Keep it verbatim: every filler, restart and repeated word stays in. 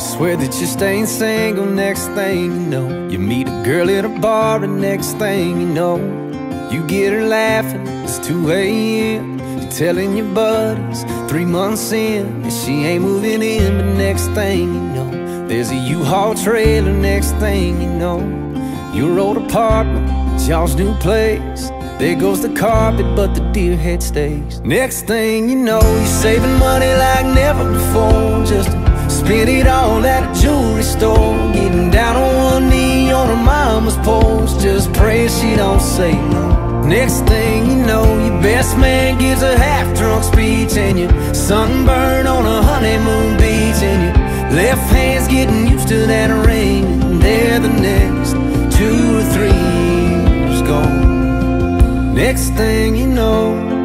Swear that you're staying single. Next thing you know, you meet a girl at a bar, and next thing you know, you get her laughing. It's two A M You're telling your buddies three months in that she ain't moving in. But next thing you know, there's a U-Haul trailer. Next thing you know, your old apartment, it's y'all's new place. There goes the carpet, but the deer head stays. Next thing you know, you're saving money like never before, just to spend it all at a jewelry store. Getting down on one knee on her mama's porch, just praying she don't say no. Next thing you know, your best man gives a half-drunk speech, and you're sunburned on a honeymoon beach, and your left hand's getting used to that ring, and there the next two or three years gone. Next thing you know,